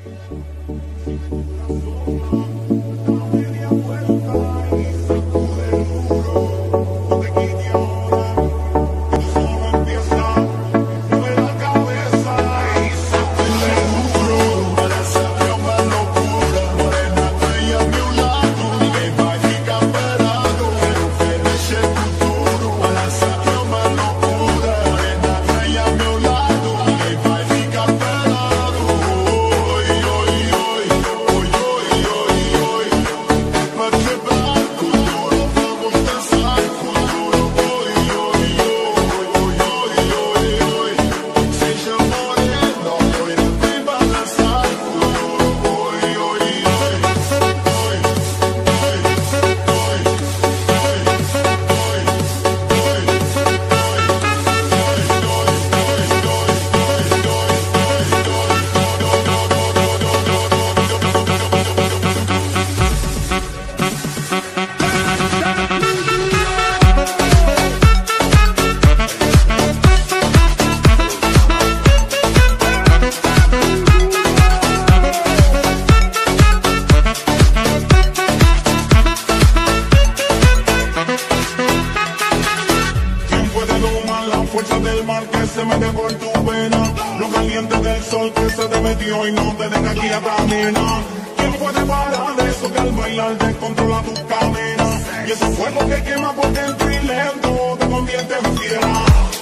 fuerza del mar que se mete por tu vena, lo caliente del sol que se te metió y no te deja aquí atrás, nena. ¿Quién puede parar eso que al bailar descontrola tus cadenas? Y ese fuego que quema por dentro y lento te convierte en fiera.